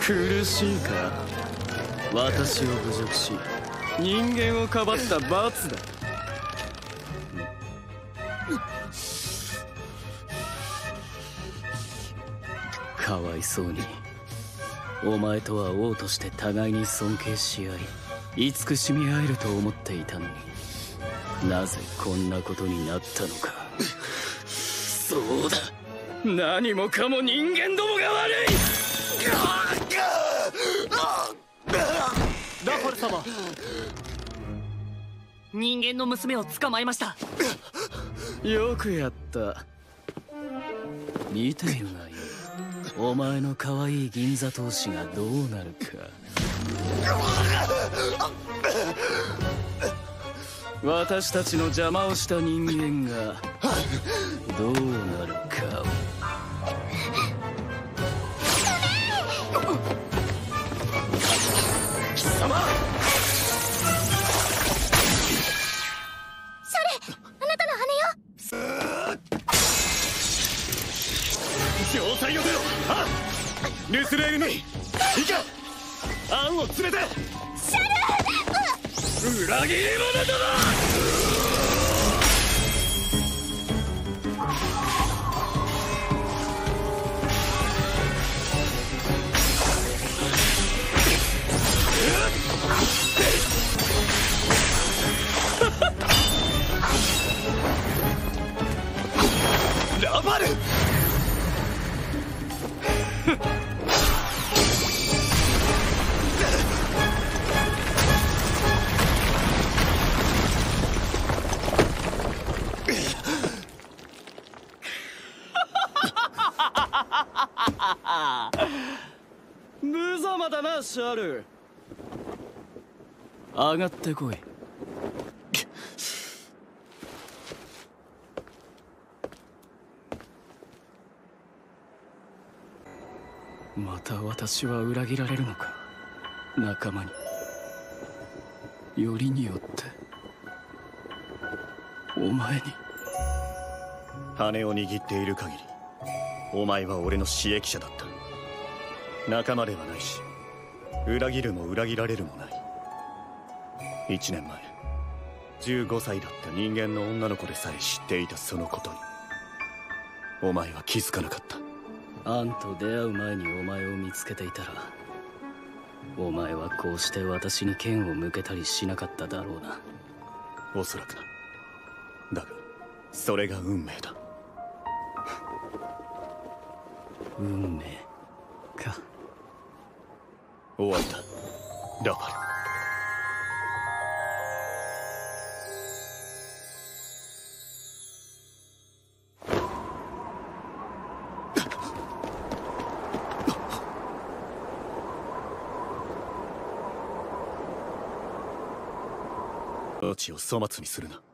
苦しいか。私を侮辱し人間をかばった罰だ。かわいそうに、お前とは王として互いに尊敬し合い慈しみ合えると思っていたのに、なぜこんなことになったのか。そうだ、何もかも人間どもが悪い。 ラファル様、人間の娘を捕まえました。 よくやった。見ているがいい。お前の可愛い銀座闘士がどうなるか。私たちの邪魔をした人間がどうなるかを。貴様！ それ、あなたの羽よ。 要塞を出ろ。はっ、ルスレールヌイ、いかアンを連れて。 シャル！ 裏切り者だな。ラバル！無様だな、シャル。上がってこい。また私は裏切られるのか、仲間に。よりによってお前に。 羽を握っている限りお前は俺の使役者だった。仲間ではないし、裏切るも裏切られるもない。1年前15歳だった人間の女の子でさえ知っていたそのことにお前は気づかなかった。 アンと出会う前にお前を見つけていたら、お前はこうして私に剣を向けたりしなかっただろうな。 おそらくな。だがそれが運命だ。 運命か。 終わりだ、ラファル。命を粗末にするな。